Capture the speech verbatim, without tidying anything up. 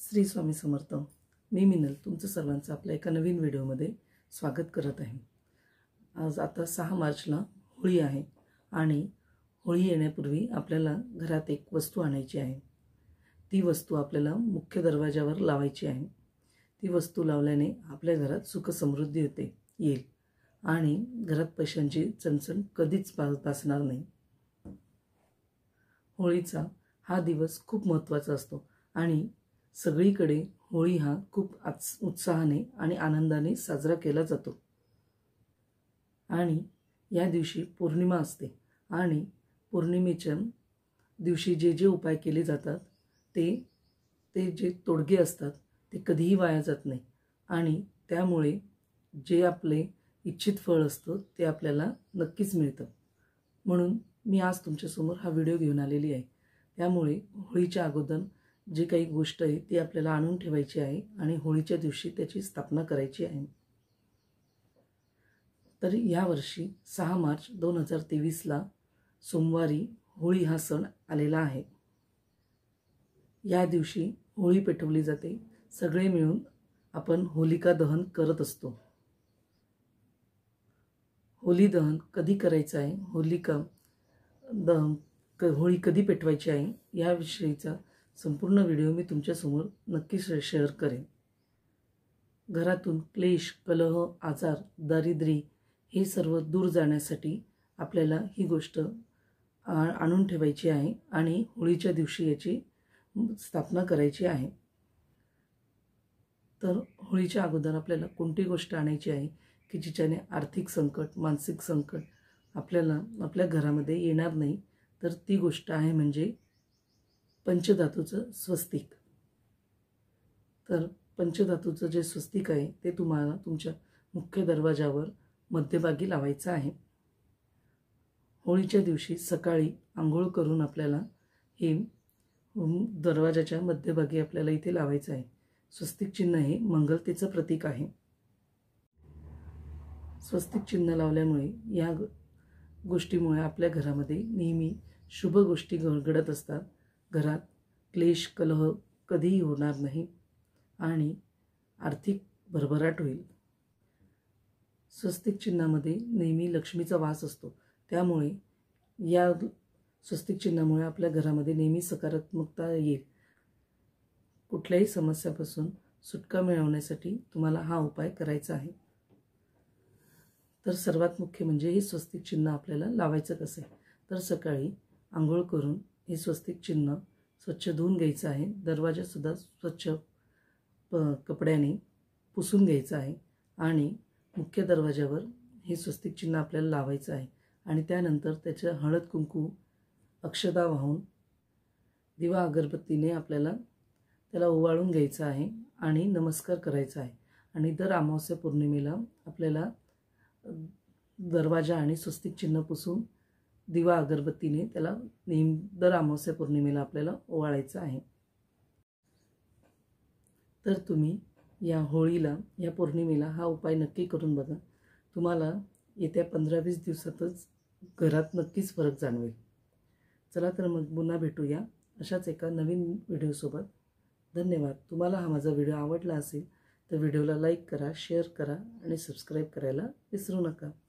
श्री स्वामी समर्थ। मी मिनल तुमचं सर्वांचं आपल्या एका नवीन व्हिडिओमध्ये स्वागत करत आहे। आज आता सहा मार्चला होळी आहे आणि होळी येण्यापूर्वी आपल्याला घरात एक वस्तू आणायची आहे। ती वस्तू आपल्याला मुख्य दरवाजावर लावायची आहे। ती वस्तू लावल्याने आपल्या घरात सुख समृद्धी होते येईल आणि घरात पैशांची चणचण कधीच भासणार नाही। होळीचा हा दिवस खूप महत्त्वाचा असतो आणि सगळीकडे होळी हा खूप उत्साहाने आणि आनंदाने साजरा केला जातो। आणि या दिवशी पौर्णिमा असते आणि पौर्णिमेच्या दिवशी जे जे उपाय केले जातात ते ते जे तोडगे असतात ते कधीही वाया जात नाही आणि त्यामुळे जे आपले इच्छित फळ असतं ते आपल्याला नक्कीच मिळतं। म्हणून मी आज तुमच्यासमोर हा व्हिडिओ घेऊन आलेली आहे। त्यामुळे होळीच्या अगोदर जी काही गोष्ट आहे ती आपल्याला आणून ठेवायची आहे आणि होळीच्या दिवशी त्याची स्थापना करायची आहे। तर या वर्षी सहा मार्च दोन हजार तेवीसला सोमवारी होळी हा सण आलेला आहे। या दिवशी होळी पेटवली जाते। सगळे मिळून आपण होलिका दहन करत असतो। होली दहन कधी करायचं आहे, होलिका दहन होळी कधी पेटवायची आहे याविषयीचा संपूर्ण व्हिडिओ मी तुमच्यासमोर नक्कीच शेअर करेन। घरातून क्लेश, कलह, आजार, दारिद्र्य हे सर्व दूर जाण्यासाठी आपल्याला ही गोष्ट आणून ठेवायची आहे आणि होळीच्या दिवशी याची स्थापना करायची आहे। तर होळीच्या अगोदर आपल्याला कोणती गोष्ट आणायची आहे की जिच्याने आर्थिक संकट, मानसिक संकट आपल्याला आपल्या घरामध्ये येणार नाही, तर ती गोष्ट आहे म्हणजे पंचधातूचं स्वस्तिक। तर पंचधातूचं जे स्वस्तिक आहे ते तुम्हाला तुमच्या मुख्य दरवाजावर मध्यभागी लावायचं आहे। होळीच्या दिवशी सकाळी आंघोळ करून आपल्याला हे दरवाजाच्या मध्यभागी आपल्याला इथे लावायचं आहे। स्वस्तिक चिन्ह हे मंगलतेचं प्रतीक आहे। स्वस्तिक चिन्ह लावल्यामुळे या गोष्टीमुळे आपल्या घरामध्ये नेहमी शुभ गोष्टी घडत असतात। घरात क्लेश, कलह कधीही होणार नाही आणि आर्थिक भरभराट होईल। स्वस्तिक चिन्हामध्ये नेहमी लक्ष्मीचा वास असतो, त्यामुळे या स्वस्तिक चिन्हामुळे आपल्या घरामध्ये नेहमी सकारात्मकता येईल। कुठल्याही समस्यापासून सुटका मिळवण्यासाठी तुम्हाला हा उपाय करायचा आहे। तर सर्वात मुख्य म्हणजे हे स्वस्तिक चिन्ह आपल्याला लावायचं कसं आहे, तर सकाळी आंघोळ करून हे स्वस्तिक चिन्ह स्वच्छ धुवून घ्यायचं आहे। दरवाजासुद्धा स्वच्छ प कपड्याने पुसून घ्यायचं आहे आणि मुख्य दरवाजावर हे स्वस्तिक चिन्ह आपल्याला लावायचं आहे आणि त्यानंतर त्याच्या हळद कुंकू अक्षता वाहून दिवा अगरबत्तीने आपल्याला त्याला ओवाळून घ्यायचं आहे आणि नमस्कार करायचा आहे। आणि दर अमावस्या पौर्णिमेला आपल्याला दरवाजा आणि स्वस्तिक चिन्ह पुसून दिवा अगरबत्तीने त्याला नेहमी दर अमावस्या पौर्णिमेला आपल्याला ओवाळायचं आहे। तर तुम्ही या होळीला, या पौर्णिमेला हा उपाय नक्की करून बघा। तुम्हाला येत्या पंधरा वीस दिवसातच घरात नक्कीच फरक जाणवेल। चला तर मग पुन्हा भेटूया अशाच एका नवीन व्हिडिओसोबत। धन्यवाद। तुम्हाला हा माझा व्हिडिओ आवडला असेल तर व्हिडिओला लाईक करा, शेअर करा आणि सबस्क्राईब करायला विसरू नका।